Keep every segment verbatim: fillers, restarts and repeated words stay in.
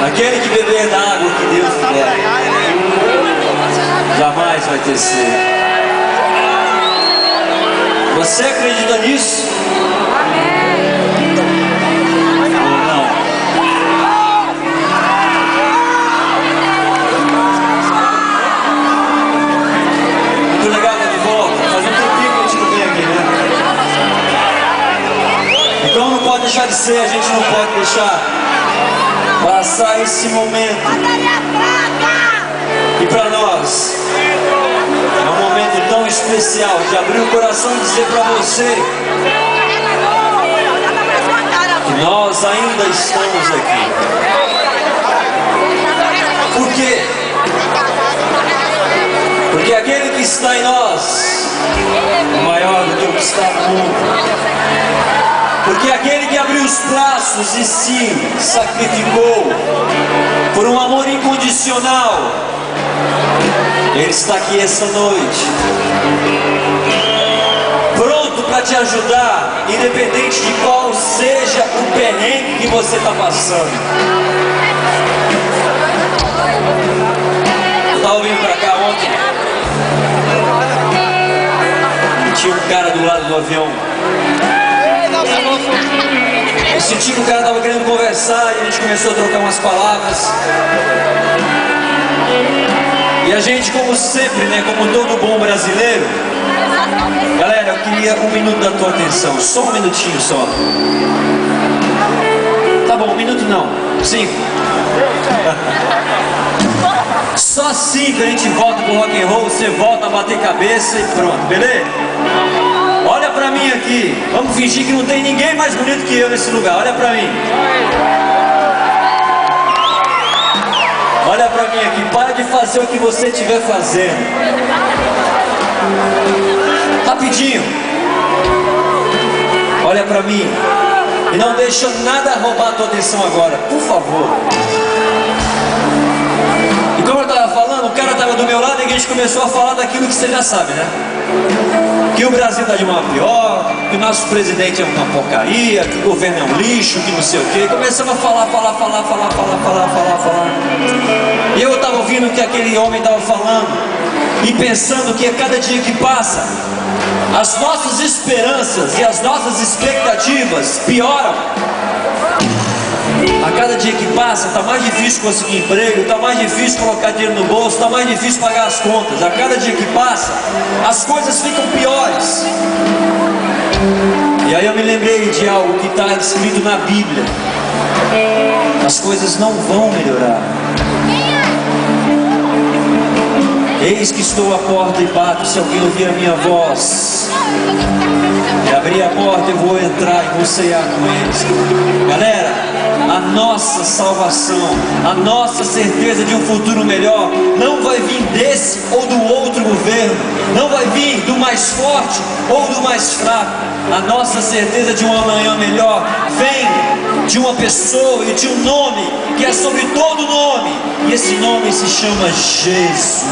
Aquele que beber da água que Deus der, jamais vai ter sede. Você acredita nisso? Ou não? Muito legal estar de volta. Faz um tempinho que a gente não vem aqui, né? Então não pode deixar de ser, a gente não pode deixar passar esse momento. E para nós é um momento tão especial de abrir o coração e dizer para você que nós ainda estamos aqui. Por quê? Porque aquele que está em nós é maior do que o que está no mundo. Porque aquele que abriu os braços e se sacrificou por um amor incondicional, Ele está aqui essa noite, pronto para te ajudar, independente de qual seja o perrengue que você está passando. Eu estava vindo para cá ontem e tinha um cara do lado do avião. Eu senti que o cara estava querendo conversar e a gente começou a trocar umas palavras. E a gente, como sempre, né, como todo bom brasileiro, galera, eu queria um minuto da tua atenção, só um minutinho só. Tá bom, um minuto não, cinco. Só cinco a gente volta pro rock and roll, você volta a bater cabeça e pronto, beleza? Olha pra mim aqui, vamos fingir que não tem ninguém mais bonito que eu nesse lugar, olha pra mim. Olha pra mim aqui, para de fazer o que você estiver fazendo. Rapidinho. Olha pra mim. E não deixa nada roubar a tua atenção agora, por favor. E como eu estava falando, o cara estava do meu lado e a gente começou a falar daquilo que você já sabe, né? Que o Brasil está de uma pior, que o nosso presidente é uma porcaria, que o governo é um lixo, que não sei o quê. Começamos a falar, falar, falar, falar, falar, falar, falar, falar. E eu estava ouvindo o que aquele homem estava falando e pensando que a cada dia que passa, as nossas esperanças e as nossas expectativas pioram. A cada dia que passa, está mais difícil conseguir emprego, está mais difícil colocar dinheiro no bolso, está mais difícil pagar as contas. A cada dia que passa, as coisas ficam piores. E aí eu me lembrei de algo que está escrito na Bíblia. As coisas não vão melhorar. Eis que estou à porta e bato, se alguém ouvir a minha voz e abrir a porta, eu vou entrar e vou cear com eles. Galera, a nossa salvação, a nossa certeza de um futuro melhor não vai vir desse ou do outro governo, não vai vir do mais forte ou do mais fraco. A nossa certeza de um amanhã melhor vem de uma pessoa e de um nome que é sobre todo nome, e esse nome se chama Jesus.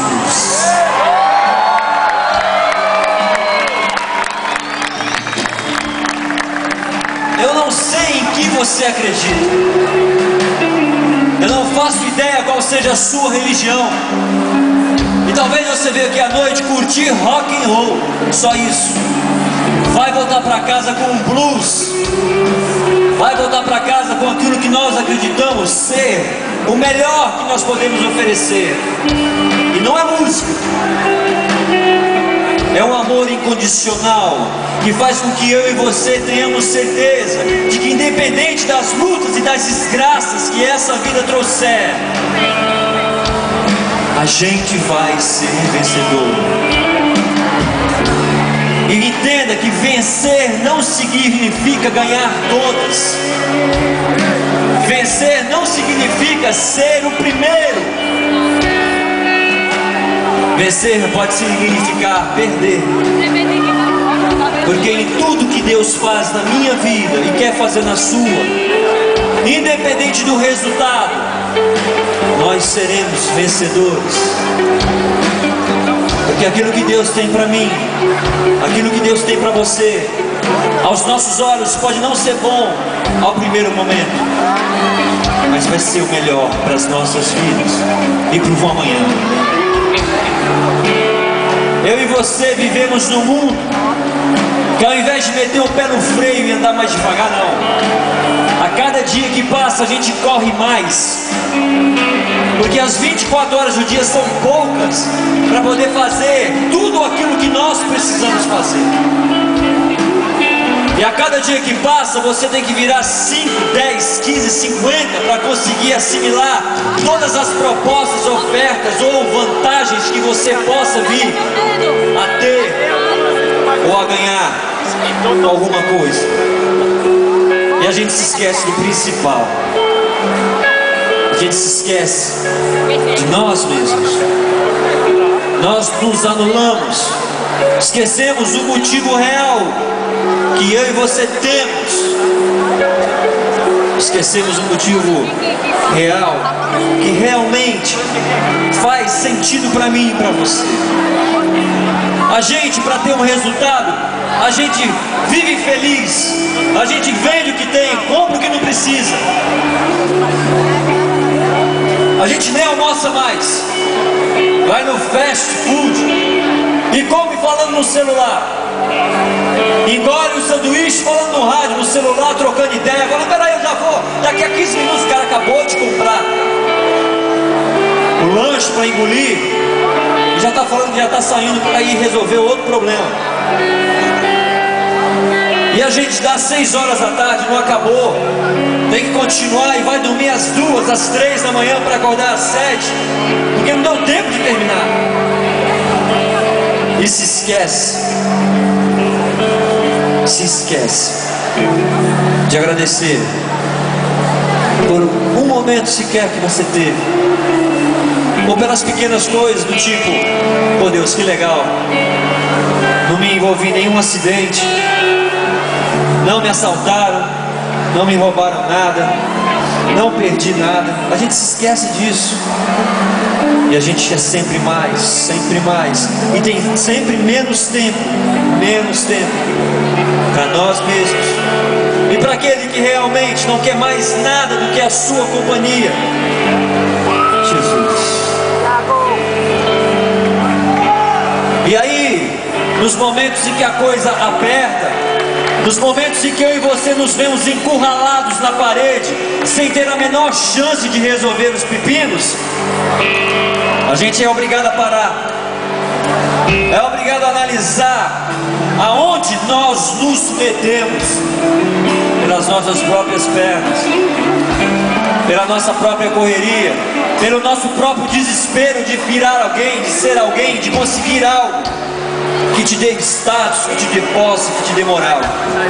Eu não sei em que você acredita, eu não faço ideia qual seja a sua religião, e talvez você veja aqui à noite curtir rock and roll, só isso. Vai voltar para casa com um blues, vai voltar para casa com aquilo que nós acreditamos ser o melhor que nós podemos oferecer. E não é música, é um amor incondicional que faz com que eu e você tenhamos certeza de que, independente das lutas e das desgraças que essa vida trouxer, a gente vai ser vencedor. E entenda que vencer não significa ganhar todas. Vencer não significa ser o primeiro. Vencer pode significar perder. Porque em tudo que Deus faz na minha vida e quer fazer na sua, independente do resultado, nós seremos vencedores. Porque aquilo que Deus tem para mim, aquilo que Deus tem para você, Aos nossos olhos pode não ser bom ao primeiro momento, mas vai ser o melhor para as nossas vidas e para o amanhã. Eu e você vivemos num mundo que, ao invés de meter o pé no freio e andar mais devagar, não. A cada dia que passa a gente corre mais, porque as vinte e quatro horas do dia são poucas para poder fazer tudo aquilo que nós precisamos fazer. E a cada dia que passa você tem que virar cinco, dez, quinze, cinquenta para conseguir assimilar todas as propostas, ofertas ou vantagens que você possa vir a ter ou a ganhar alguma coisa. E a gente se esquece do principal. A gente se esquece de nós mesmos. Nós nos anulamos. Esquecemos o motivo real que eu e você temos. Esquecemos o motivo real que realmente faz sentido para mim e para você. A gente, para ter um resultado, a gente vive feliz, a gente vende o que tem, compra o que não precisa. A gente nem almoça mais, vai no fast food e come falando no celular, engole o sanduíche falando no rádio, no celular, trocando ideia. Agora, peraí, eu já vou, daqui a quinze minutos o cara acabou de comprar o lanche para engolir e já está falando que já está saindo para ir resolver outro problema. E a gente dá seis horas da tarde, não acabou, tem que continuar e vai dormir às duas, às três da manhã para acordar às sete, porque não deu tempo de terminar. E se esquece, se esquece de agradecer por um momento sequer que você teve, ou pelas pequenas coisas do tipo: oh Deus, que legal, não me envolvi em nenhum acidente, não me assaltaram, não me roubaram nada, não perdi nada. A gente se esquece disso. E a gente quer sempre mais, sempre mais. E tem sempre menos tempo, menos tempo para nós mesmos. E para aquele que realmente não quer mais nada do que a sua companhia, Jesus. E aí, nos momentos em que a coisa aperta, nos momentos em que eu e você nos vemos encurralados na parede, sem ter a menor chance de resolver os pepinos, a gente é obrigado a parar, é obrigado a analisar aonde nós nos metemos, pelas nossas próprias pernas, pela nossa própria correria, pelo nosso próprio desespero de virar alguém, de ser alguém, de conseguir algo que te dê status, que te dê posse, que te dê moral.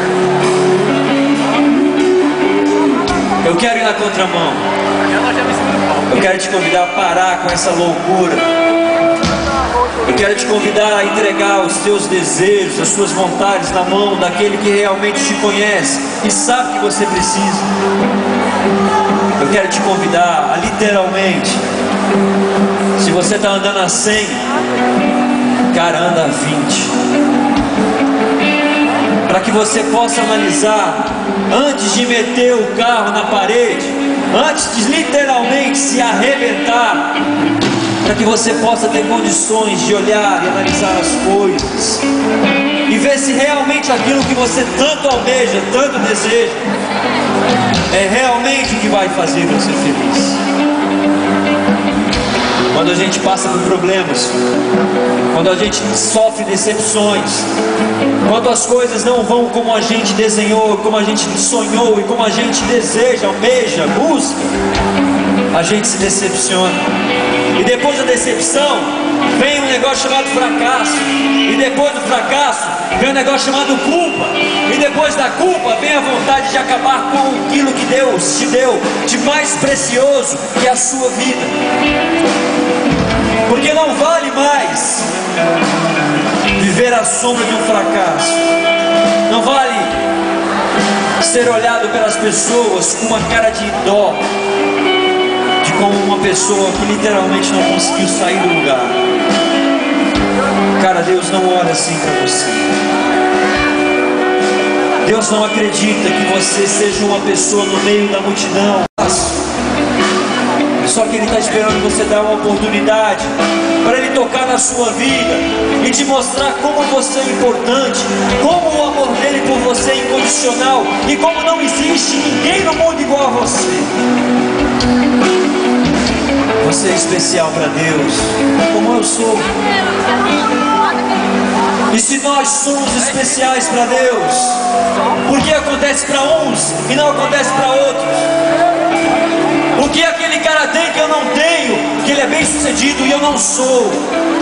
Eu quero ir na contramão. Eu quero te convidar a parar com essa loucura. Eu quero te convidar a entregar os teus desejos, as suas vontades na mão daquele que realmente te conhece e sabe que você precisa. Eu quero te convidar a literalmente, se você está andando a cem, cara, anda a vinte, para que você possa analisar antes de meter o carro na parede, antes de literalmente se arrebentar, para que você possa ter condições de olhar e analisar as coisas e ver se realmente aquilo que você tanto almeja, tanto deseja, é realmente o que vai fazer você feliz. Quando a gente passa por problemas, quando a gente sofre decepções, quando as coisas não vão como a gente desenhou, como a gente sonhou e como a gente deseja, almeja, busca, a gente se decepciona. E depois da decepção vem um negócio chamado fracasso, e depois do fracasso vem um negócio chamado culpa, e depois da culpa vem a vontade de acabar com aquilo que Deus te deu de mais precioso, que é a sua vida. Porque não vale mais viver à sombra de um fracasso. Não vale ser olhado pelas pessoas com uma cara de dó, de como uma pessoa que literalmente não conseguiu sair do lugar. Cara, Deus não olha assim para você. Deus não acredita que você seja uma pessoa no meio da multidão. Só que Ele está esperando você dar uma oportunidade para Ele tocar na sua vida e te mostrar como você é importante, como o amor dele por você é incondicional e como não existe ninguém no mundo igual a você. Você é especial para Deus, como eu sou. E se nós somos especiais para Deus, por que acontece para uns e não acontece para outros? O que aquele cara tem que eu não tenho, que ele é bem sucedido e eu não sou?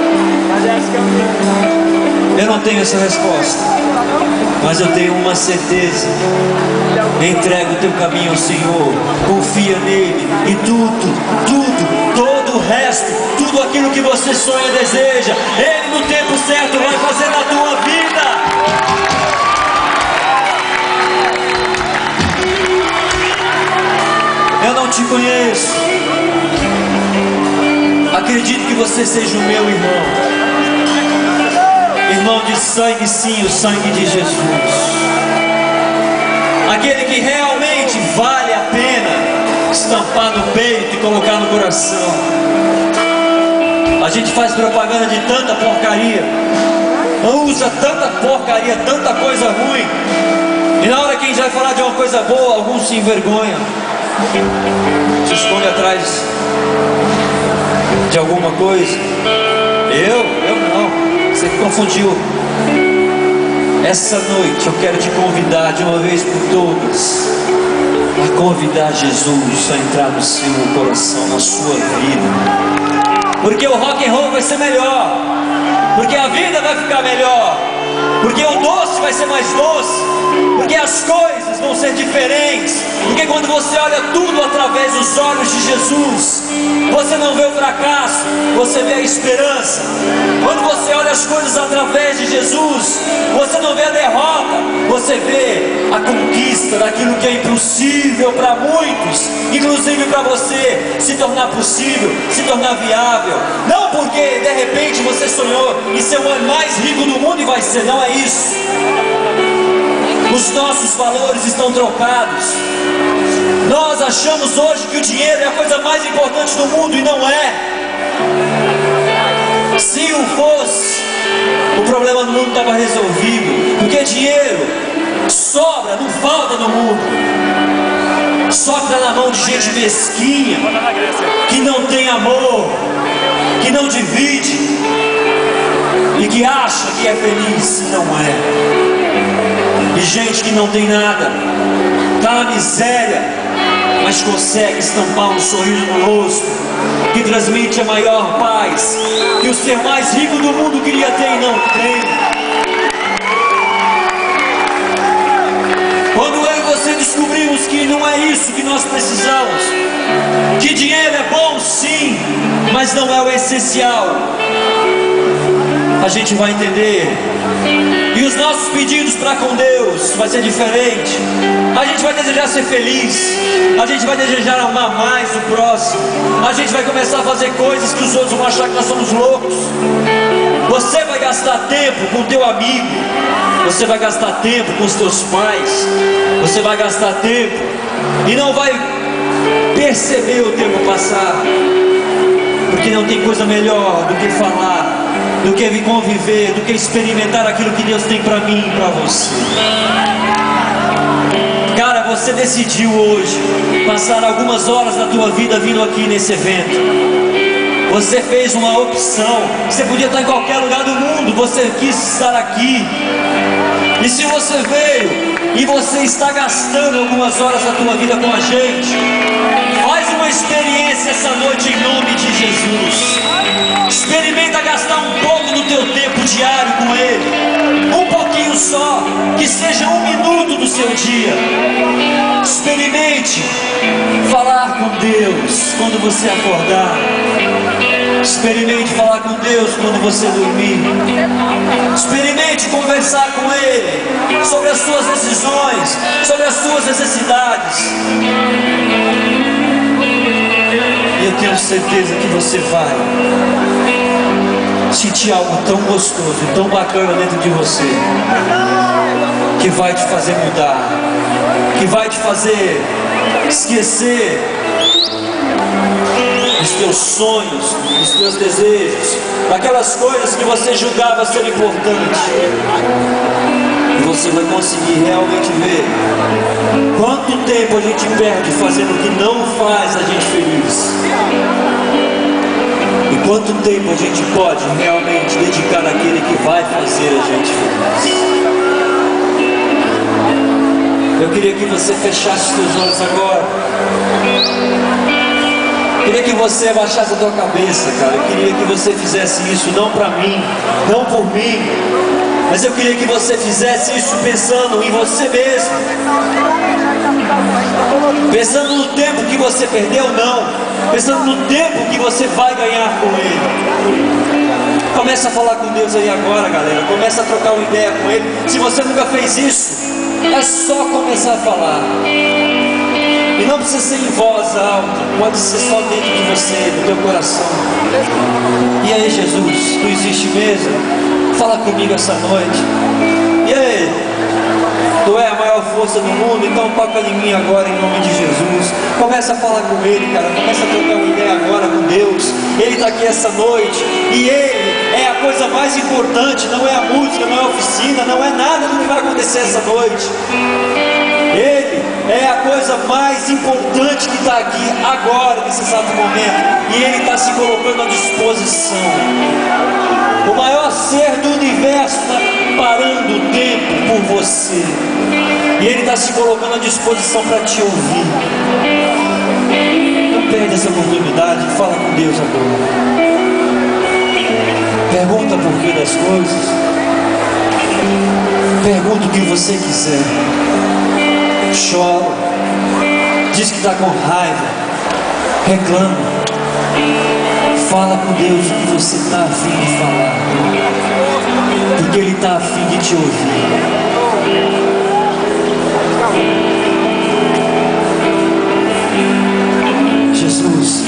Eu não tenho essa resposta, mas eu tenho uma certeza. Entrega o teu caminho ao Senhor, confia nele, e tudo, tudo, todo o resto, tudo aquilo que você sonha e deseja, Ele no tempo certo vai fazer na tua vida. Eu não te conheço, acredito que você seja o meu irmão, irmão de sangue, sim, o sangue de Jesus, aquele que realmente vale a pena estampar no peito e colocar no coração. A gente faz propaganda de tanta porcaria, usa tanta porcaria, tanta coisa ruim, e na hora que a gente vai falar de uma coisa boa, alguns se envergonham, se esconde atrás de alguma coisa. Eu? Eu não. Você confundiu. Essa noite eu quero te convidar de uma vez por todas a convidar Jesus a entrar no seu coração, na sua vida. Porque o rock and roll vai ser melhor, porque a vida vai ficar melhor, porque o doce vai ser mais doce, porque as coisas vão ser diferentes, porque quando você olha tudo através dos olhos de Jesus, você não vê o fracasso, você vê a esperança. Quando você olha as coisas através de Jesus, você não vê a derrota, você vê a conquista daquilo que é impossível para muitos, inclusive para você, se tornar possível, se tornar viável. Não porque de repente você sonhou em ser o homem mais rico do mundo e vai ser, não é isso. Os nossos valores estão trocados. Nós achamos hoje que o dinheiro é a coisa mais importante do mundo e não é. Se o fosse, o problema do mundo estava resolvido, porque dinheiro sobra, não falta no mundo. Só que está na mão de gente mesquinha, que não tem amor, que não divide e que acha que é feliz e não é. E gente que não tem nada, está na miséria, mas consegue estampar um sorriso no rosto, que transmite a maior paz que o ser mais rico do mundo queria ter e não tem. Quando eu e você descobrimos que não é isso que nós precisamos, que dinheiro é bom sim, mas não é o essencial, a gente vai entender. E os nossos pedidos para com Deus vai ser diferente. A gente vai desejar ser feliz, a gente vai desejar amar mais o próximo, a gente vai começar a fazer coisas que os outros vão achar que nós somos loucos. Você vai gastar tempo com o teu amigo, você vai gastar tempo com os teus pais, você vai gastar tempo e não vai perceber o tempo passar, porque não tem coisa melhor do que falar, do que vir conviver, do que experimentar aquilo que Deus tem para mim e para você. Cara, você decidiu hoje passar algumas horas da tua vida vindo aqui nesse evento. Você fez uma opção. Você podia estar em qualquer lugar do mundo, você quis estar aqui. E se você veio e você está gastando algumas horas da tua vida com a gente, faz uma experiência essa noite em nome de Jesus. Experimenta gastar um pouco do teu tempo diário com Ele, um pouquinho só, que seja um minuto do seu dia. Experimente falar com Deus quando você acordar. Experimente falar com Deus quando você dormir. Experimente conversar com Ele sobre as suas decisões, sobre as suas necessidades. E eu tenho certeza que você vai sentir algo tão gostoso e tão bacana dentro de você, que que vai te fazer mudar, que vai te fazer esquecer dos teus sonhos, dos teus desejos, daquelas coisas que você julgava ser importantes. E você vai conseguir realmente ver quanto tempo a gente perde fazendo o que não faz a gente feliz, e quanto tempo a gente pode realmente dedicar àquele que vai fazer a gente feliz. Eu queria que você fechasse os seus olhos agora. Eu queria que você abaixasse a tua cabeça, cara. Eu queria que você fizesse isso não para mim, não por mim, mas eu queria que você fizesse isso pensando em você mesmo, pensando no tempo que você perdeu, não, pensando no tempo que você vai ganhar com Ele. Começa a falar com Deus aí agora, galera. Começa a trocar uma ideia com Ele. Se você nunca fez isso, é só começar a falar. E não precisa ser em voz alta, pode ser só dentro de você, do teu coração. E aí, Jesus, tu existe mesmo? Fala comigo essa noite. E aí? Tu é a maior força do mundo, então toca em mim agora em nome de Jesus. Começa a falar com Ele, cara. Começa a trocar uma ideia agora com Deus. Ele está aqui essa noite, e Ele é a coisa mais importante. Não é a música, não é a oficina, não é nada do que vai acontecer essa noite. Ele é a coisa mais importante que está aqui agora, nesse exato momento. E Ele está se colocando à disposição. O maior ser do universo está parando o tempo por você. E Ele está se colocando à disposição para te ouvir. Não perde essa oportunidade. Fala com Deus agora. Pergunta o porquê das coisas. Pergunta o que você quiser. Chora. Diz que está com raiva. Reclama. Fala com Deus o que você está a fim de falar, porque Ele está a fim de te ouvir. Jesus,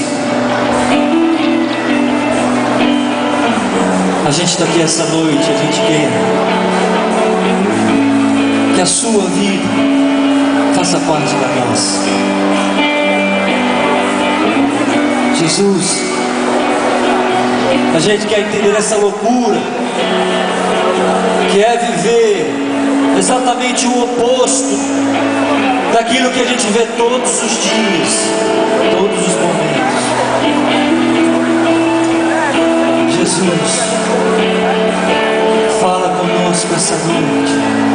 a gente está aqui essa noite, a gente quer que a sua vida faça parte da nossa. Jesus, a gente quer entender essa loucura que é viver exatamente o oposto daquilo que a gente vê todos os dias, todos os momentos. Jesus, fala conosco essa noite.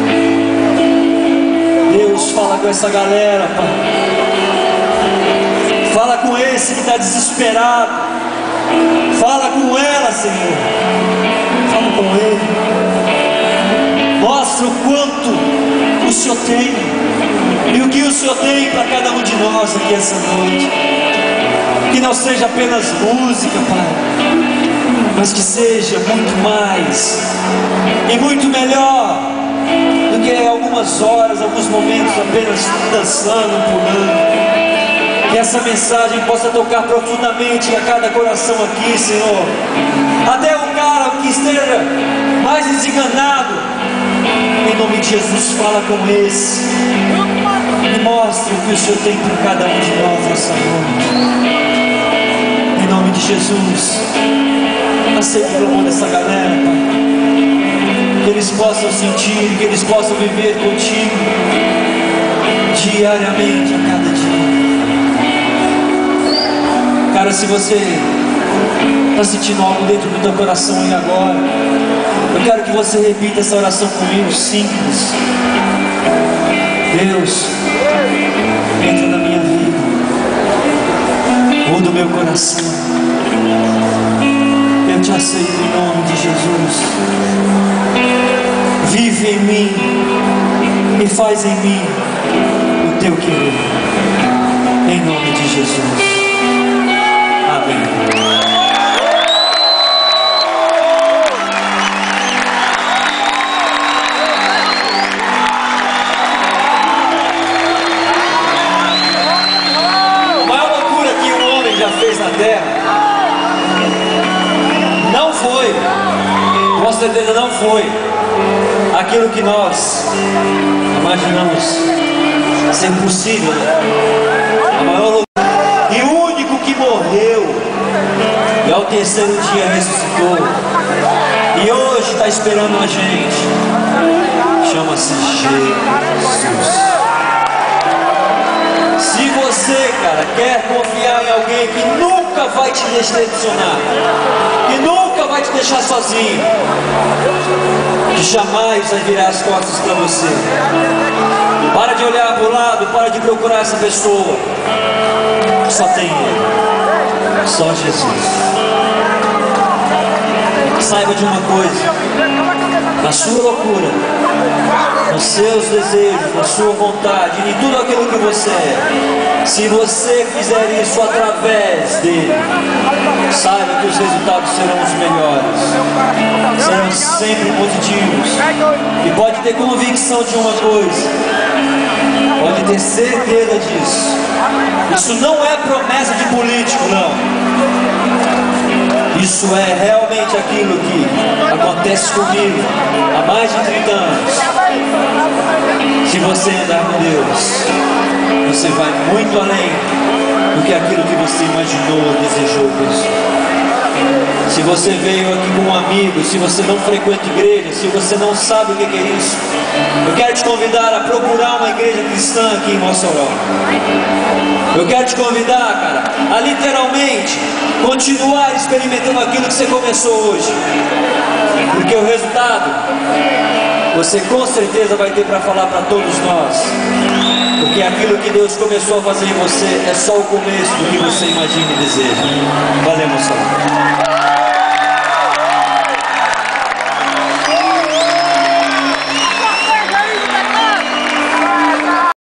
Deus, fala com essa galera, Pai. Fala com esse que está desesperado. Fala com ela, Senhor. Fala com ele. Mostra o quanto o Senhor tem e o que o Senhor tem para cada um de nós aqui essa noite. Que não seja apenas música, Pai, mas que seja muito mais e muito melhor do que algumas horas, alguns momentos apenas dançando, pulando. Que essa mensagem possa tocar profundamente a cada coração aqui, Senhor. Até o cara que esteja mais desenganado, em nome de Jesus, fala com esse e mostre o que o Senhor tem para cada um de nós essa noite. Em nome de Jesus, aceite o clamor dessa galera, Pai. Que eles possam sentir, que eles possam viver contigo diariamente, a cada dia. Cara, se você está sentindo algo dentro do teu coração aí agora, eu quero que você repita essa oração comigo, simples. Deus, entra na minha vida, muda o meu coração. Eu te aceito em nome de Jesus. Vive em mim e faz em mim o teu querer. Em nome de Jesus. Amém. A maior loucura que um homem já fez na terra não foi, com certeza não foi, aquilo aquilo que nós imaginamos ser possível, a maior loucura. E o único que morreu e ao terceiro dia ressuscitou e hoje está esperando a gente, chama-se Jesus. Se você, cara, quer confiar em alguém que nunca vai te decepcionar, que nunca vai te deixar sozinho, que jamais vai virar as costas para você, para de olhar para o lado, para de procurar essa pessoa. Só tem Ele, só Jesus. Saiba de uma coisa: na sua loucura, nos seus desejos, na sua vontade, em tudo aquilo que você é, se você fizer isso através dele, saiba que os resultados serão os melhores, serão sempre positivos. E pode ter convicção de uma coisa, pode ter certeza disso. Isso não é promessa de político, não. Isso é realmente aquilo que acontece comigo há mais de trinta anos. Se você andar com Deus, você vai muito além do que aquilo que você imaginou ou desejou, pessoal. Se você veio aqui com um amigo, se você não frequenta igreja, se você não sabe o que é isso, eu quero te convidar a procurar uma igreja cristã aqui em Mossoró. Eu quero te convidar, cara, a literalmente continuar experimentando aquilo que você começou hoje, porque o resultado você com certeza vai ter para falar para todos nós, porque aquilo que Deus começou a fazer em você é só o começo do que você imagina e deseja. Valeu, Mossoró.